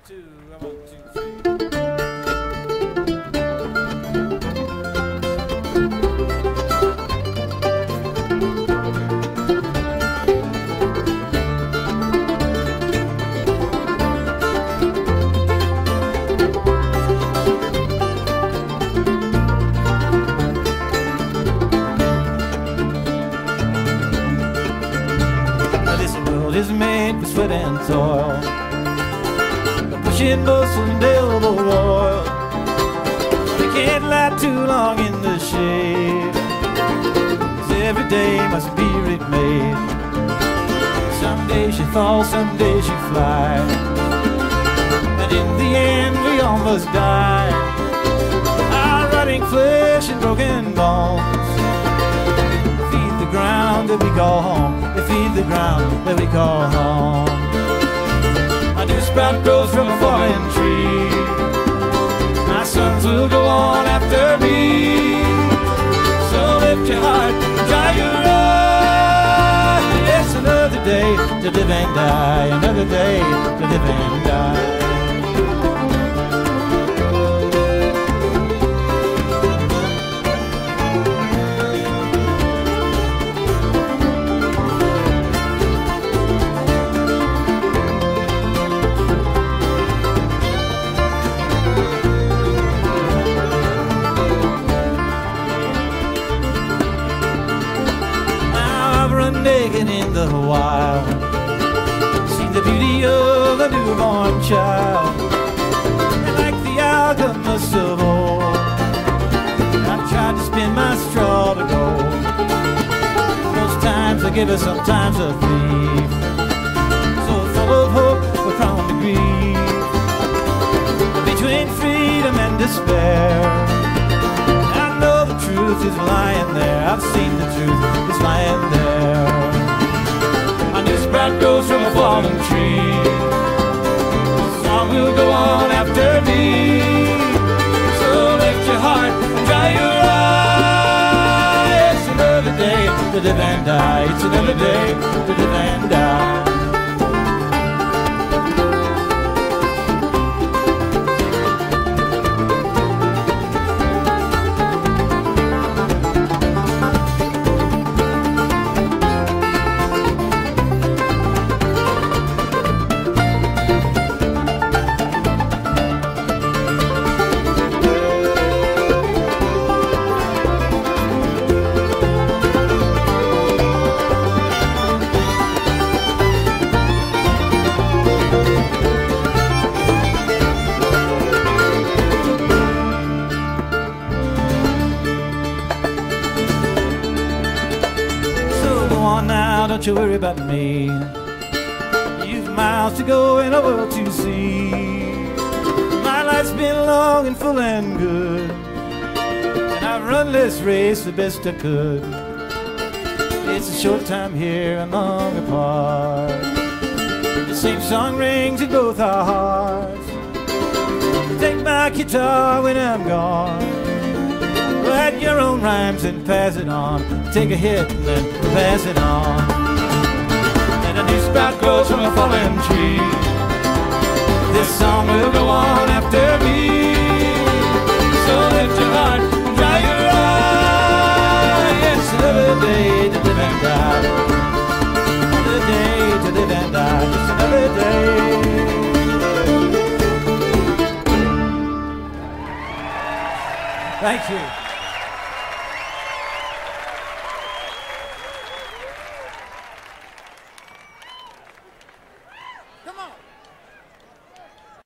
two, one, two, three. Is made for sweat and toil, pushing bustle and elbow oil. We can't lie too long in the shade, 'cause every day must be remade. Someday she falls, someday she flies, and in the end we all must die. Our rotting flesh and broken bones feed the ground that we call home. They feed the ground that we call home. A new sprout grows from a fallen tree. My sons will go on after me. So lift your heart, dry your eyes. It's another day to live and die. Another day to live and die. Naked in the wild, see the beauty of a newborn child, and like the alchemists of old, I tried to spin my straw to gold. Most times I give her, sometimes a thief, so full of hope we're prone to grief. Between freedom and despair, I know the truth is lying there. I've seen the truth is lying there. A new sprout grows from a fallen tree. The song will go on after me. So lift your heart and dry your eyes. It's another day to live and die. It's another day to live and die. Now don't you worry about me. You've miles to go and a world to see. My life's been long and full and good, and I've run this race the best I could. It's a short time here and long apart. The same song rings in both our hearts. Take my guitar when I'm gone, write your own rhymes and pass it on. Take a hit and then pass it on. And a new sprout grows from a fallen tree. This song will go on after me. So lift your heart, dry your eye. It's another day to live and die. Another day to live and die. Just another day. Thank you.